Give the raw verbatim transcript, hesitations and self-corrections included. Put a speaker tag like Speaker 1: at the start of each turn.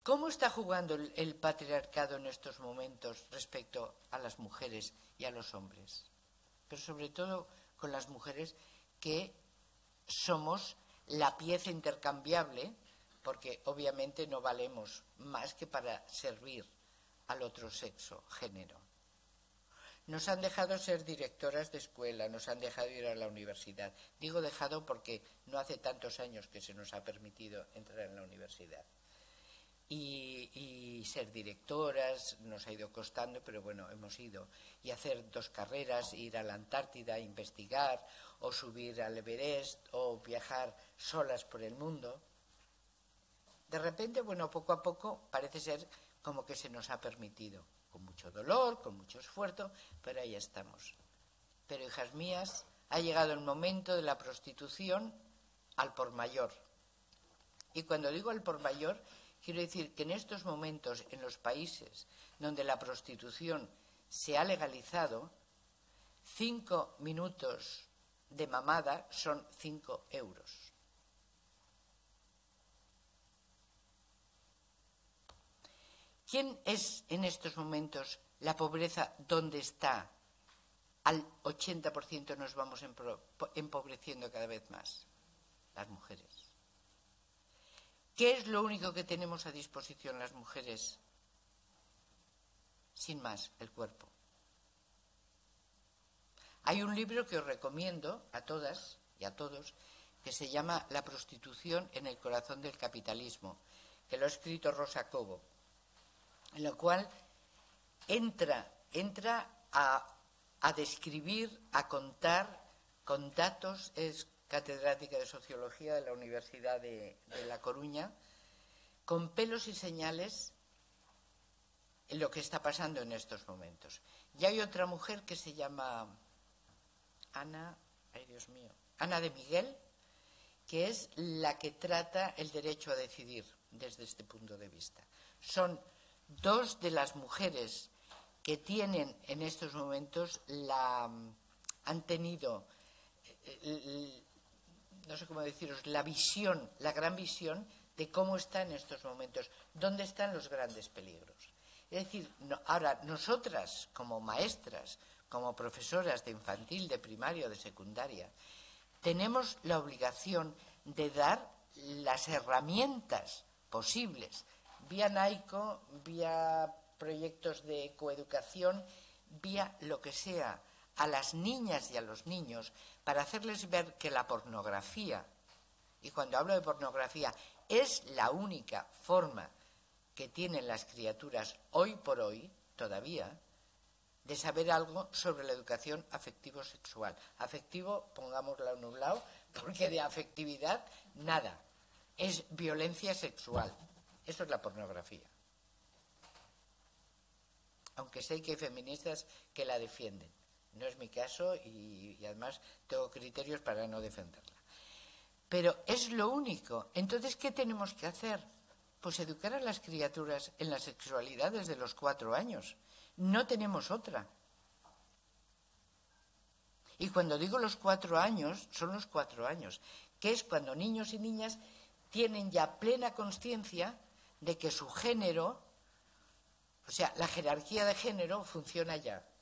Speaker 1: ¿Cómo está jugando el, el patriarcado en estos momentos respecto a las mujeres y a los hombres? Pero sobre todo con las mujeres, que somos la pieza intercambiable, porque obviamente no valemos más que para servir al otro sexo, género. Nos han dejado ser directoras de escuela, nos han dejado ir a la universidad. Digo dejado porque no hace tantos años que se nos ha permitido entrar en la universidad. Y, y ser directoras nos ha ido costando, pero bueno, hemos ido. Y hacer dos carreras, ir a la Antártida, investigar, o subir al Everest, o viajar solas por el mundo. De repente, bueno, poco a poco parece ser como que se nos ha permitido, con mucho dolor, con mucho esfuerzo, pero ahí estamos. Pero, hijas mías, ha llegado el momento de la prostitución al por mayor. Y cuando digo al por mayor, quiero decir que en estos momentos, en los países donde la prostitución se ha legalizado, cinco minutos de mamada son cinco euros. ¿Quién es en estos momentos la pobreza donde está? Al ochenta por ciento nos vamos empobreciendo cada vez más. Las mujeres. ¿Qué es lo único que tenemos a disposición las mujeres? Sin más, el cuerpo. Hay un libro que os recomiendo a todas y a todos, que se llama La prostitución en el corazón del capitalismo, que lo ha escrito Rosa Cobo, en lo cual entra, entra a, a describir, a contar con datos. Es catedrática de Sociología de la Universidad de, de La Coruña, con pelos y señales en lo que está pasando en estos momentos. Y hay otra mujer que se llama Ana, ay Dios mío, Ana de Miguel, que es la que trata el derecho a decidir desde este punto de vista. Son dos de las mujeres que tienen en estos momentos la han tenido el, no sé cómo deciros, la visión, la gran visión de cómo está en estos momentos, dónde están los grandes peligros. Es decir, no, ahora nosotras como maestras, como profesoras de infantil, de primaria o de secundaria, tenemos la obligación de dar las herramientas posibles, vía NAICO, vía proyectos de coeducación, vía lo que sea, a las niñas y a los niños, para hacerles ver que la pornografía, y cuando hablo de pornografía, es la única forma que tienen las criaturas hoy por hoy, todavía, de saber algo sobre la educación afectivo-sexual. Afectivo, pongámoslo en un lado, porque de afectividad, nada. Es violencia sexual. Eso es la pornografía. Aunque sé que hay feministas que la defienden. No es mi caso y, y además tengo criterios para no defenderla. Pero es lo único. Entonces, ¿qué tenemos que hacer? Pues educar a las criaturas en la sexualidad desde los cuatro años. No tenemos otra. Y cuando digo los cuatro años, son los cuatro años, que es cuando niños y niñas tienen ya plena consciencia de que su género, o sea, la jerarquía de género funciona ya.